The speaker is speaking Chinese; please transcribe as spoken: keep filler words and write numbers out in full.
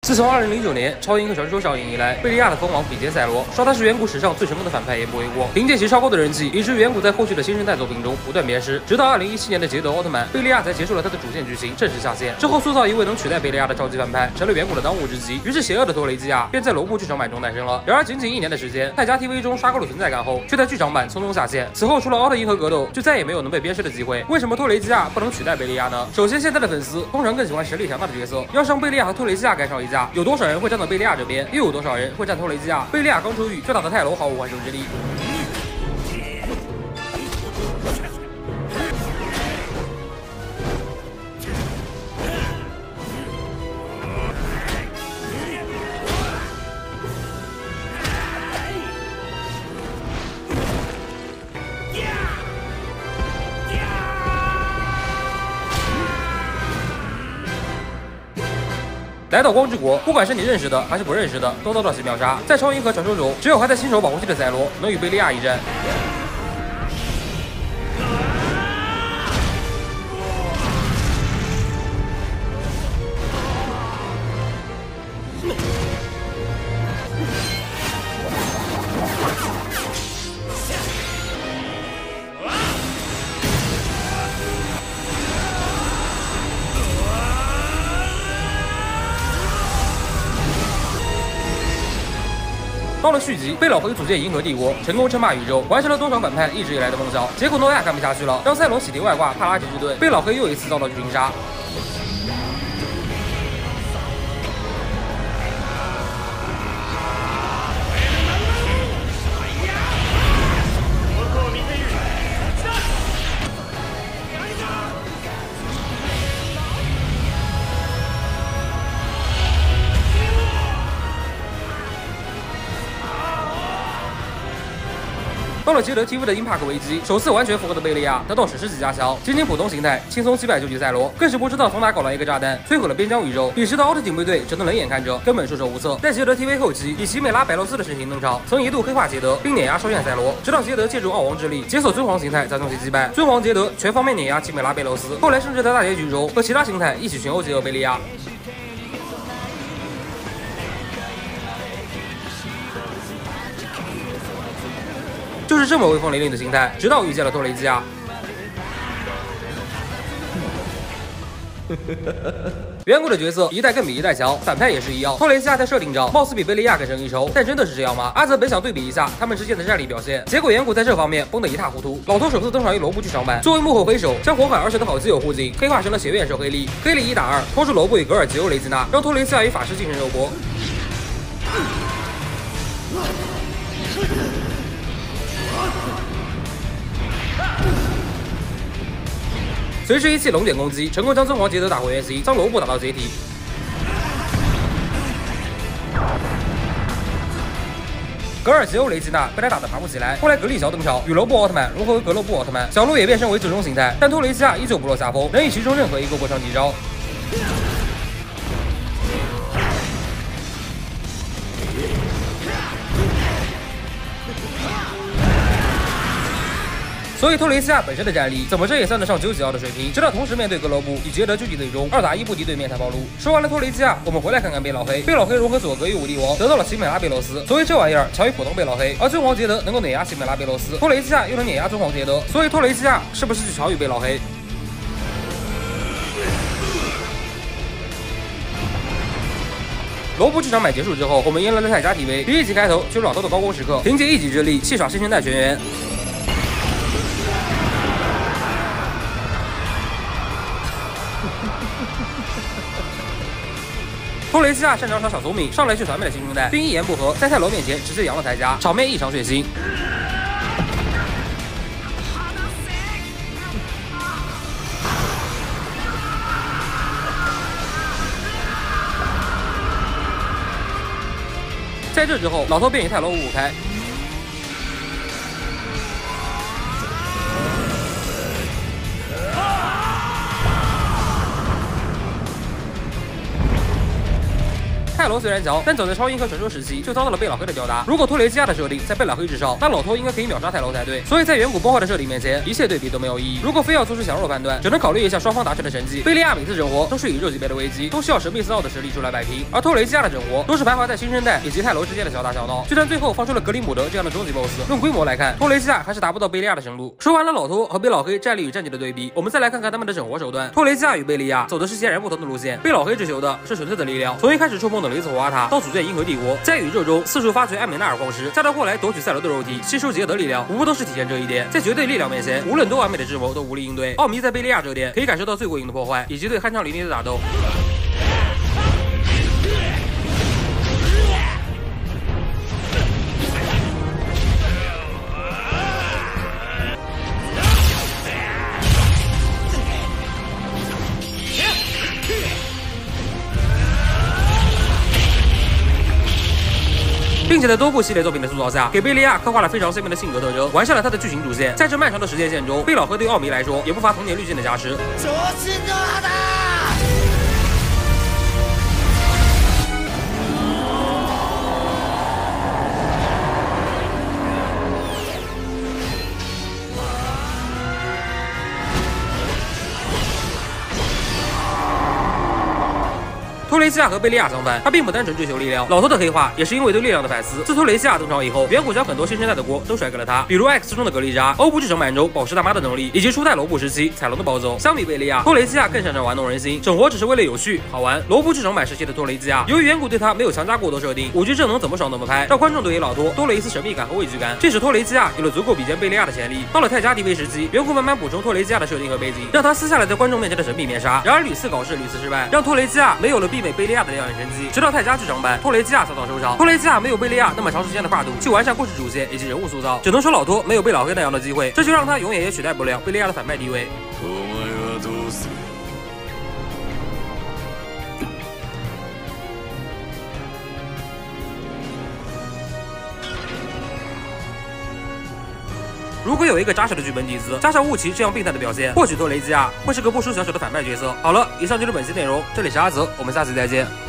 自从二零零九年《超英和传说》上映以来，贝利亚的锋芒比肩赛罗，说他是远古史上最成功的反派也不为过。凭借其超高的人气，以至于远古在后续的新生代作品中不断鞭尸，直到二零一七年的捷德奥特曼，贝利亚才结束了他的主线剧情，正式下线。之后塑造一位能取代贝利亚的超级反派，成了远古的当务之急。于是邪恶的托雷基亚便在罗布剧场版中诞生了。然而仅仅一年的时间，泰迦 T V 中刷高了存在感后，却在剧场版匆匆下线。此后除了奥特银河格斗，就再也没有能被鞭尸的机会。为什么托雷基亚不能取代贝利亚呢？首先，现在的粉丝通常更喜欢实力强大的角色，要是让贝利亚和托雷基亚干上一架，有多少人会站到贝利亚这边，又有多少人会站托雷基亚？贝利亚刚出狱，却打得泰罗毫无还手之力。来到光之国，不管是你认识的还是不认识的，都遭到其秒杀。在超银河传说中，只有还在新手保护期的赛罗能与贝利亚一战。到了续集，贝老回组建银河帝国，成功称霸宇宙，完成了多少反派一直以来的梦想。结果诺亚干不下去了，让赛罗洗涤外挂，帕拉吉之盾，贝老黑又一次遭到剧情杀。到了捷德 T V 的 Impact 危机，首次完全复活的贝利亚得到史诗级加强，仅仅普通形态轻松击败究极赛罗，更是不知道从哪搞来一个炸弹，摧毁了边疆宇宙。彼时的奥特警备队只能冷眼看着，根本束手无策。在捷德 T V 后期，以奇美拉白罗斯的身形登场，曾一度黑化捷德，并碾压收院赛罗，直到捷德借助奥王之力解锁尊皇形态，才将其击败。尊皇捷德全方面碾压奇美拉贝罗斯，后来甚至在大结局中和其他形态一起群殴解厄贝利亚。就是这么威风凛凛的形态，直到遇见了托雷基亚。远古的角色一代更比一代强，反派也是一样。托雷基亚在设定上貌似比贝利亚更胜一筹，但真的是这样吗？阿泽本想对比一下他们之间的战力表现，结果远古在这方面崩得一塌糊涂。老头首次登场于罗布剧场版，作为幕后黑手，将火海二世的好基友护景黑化成了邪愿兽黑利，黑利一打二，拖住罗布与格尔吉欧雷吉娜，让托雷基亚与法师进行肉搏。随之一记龙点攻击，成功将尊皇捷德打回原形，将罗布打到解体。格尔吉欧雷吉娜被他打得爬不起来，后来格力乔登场，与罗布奥特曼融合为格洛布奥特曼，小鹿也变身为最终形态，但托雷基亚依旧不落下风，能以其中任何一个过上几招。所以托雷西亚本身的战力怎么着也算得上究极奥的水平，直到同时面对格罗布与捷德究极最终二打一不敌对面才暴露。说完了托雷西亚，我们回来看看贝老黑。贝老黑融合佐格与武帝王，得到了奇美拉贝罗斯，所以这玩意儿强于普通贝老黑。而尊皇捷德能够碾压奇美拉贝罗斯，托雷西亚又能碾压尊皇捷德，所以托雷西亚是不是就强于贝老黑？罗布剧场版结束之后，我们迎来了泰迦 T V， 第一集开头就是老头的高光时刻，凭借一己之力戏耍新生代全员。托雷西亚擅长耍小聪明，上来就团灭了新生代，并一言不合在泰罗面前直接扬了泰迦，场面异常血腥。在这之后，老头便与泰罗五五开。 泰罗虽然强，但早在超银河传说时期就遭到了贝老黑的吊打。如果托雷基亚的设定在贝老黑之上，那老托应该可以秒杀泰罗才对。所以在远古崩坏的设定面前，一切对比都没有意义。如果非要做出强弱判断，只能考虑一下双方达成的成绩。贝利亚每次整活都是宇宙级别的危机，都需要神秘斯奥的实力出来摆平，而托雷基亚的整活都是徘徊在新生代以及泰罗之间的小打小闹。就算最后放出了格里姆德这样的终极 BOSS， 论规模来看，托雷基亚还是达不到贝利亚的程度。说完了老托和贝老黑战力与战绩的对比，我们再来看看他们的整活手段。托雷基亚与贝利亚走的是截然不同的路线。贝老黑追求的是纯粹的力量，从一开始触碰等离子火花塔，到组建银河帝国，在宇宙中四处发掘艾美纳尔矿石，再到后来夺取赛罗的肉体，吸收杰德力量，无不都是体现这一点。在绝对力量面前，无论多完美的智谋都无力应对。奥迷在贝利亚这点可以感受到最过硬的破坏，以及对酣畅淋漓的打斗。并且在多部系列作品的塑造下，给贝利亚刻画了非常鲜明的性格特征，完善了他的剧情主线。在这漫长的时间线中，贝老黑对奥迷来说也不乏童年滤镜的加持。托雷西亚和贝利亚相反，他并不单纯追求力量。老头的黑化也是因为对力量的反思。自托雷西亚登场以后，远古将很多新生代的锅都甩给了他，比如 X 中的格丽莎、欧布之城满洲宝石大妈的能力，以及初代罗布时期彩龙的暴走。相比贝利亚，托雷西亚更擅长玩弄人心，整活只是为了有趣好玩。罗布之城满时期的托雷西亚，由于远古对他没有强加过多设定，五 G 阵能怎么爽怎么拍，让观众对于老托多了一丝神秘感和畏惧感。这使托雷西亚有了足够比肩贝利亚的潜力。到了泰迦 D V 时期，远古慢慢补充托雷西亚的设定和背景，让他撕下了在观众面前的神秘面纱。然而屡次搞事，屡次失败，让托雷西亚没有了媲美贝利亚的亮眼成绩。直到泰迦剧场版，托雷基亚早早收场。托雷基亚没有贝利亚那么长时间的跨度去完善故事主线以及人物塑造，只能说老托没有贝老黑那样的机会，这就让他永远也取代不了贝利亚的反派地位。如果有一个扎实的剧本底子，加上雾奇这样病态的表现，或许托雷基亚会是个不输小丑的反派角色。好了，以上就是本期内容，这里是阿泽，我们下次再见。